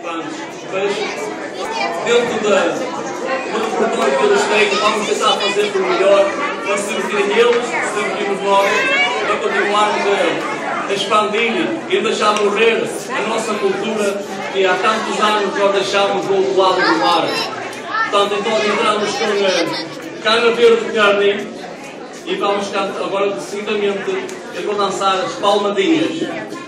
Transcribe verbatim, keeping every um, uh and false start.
Mas dentro da, do repertório que eles têm, vamos tentar fazer por melhor para servirem eles, servirmos nós, para continuarmos a, a expandir e a deixar morrer a nossa cultura que há tantos anos nós deixámos do outro lado do mar. Portanto, então entramos com a Cana Verde Carne e vamos cantar agora seguidamente, eu vou dançar as palmadinhas.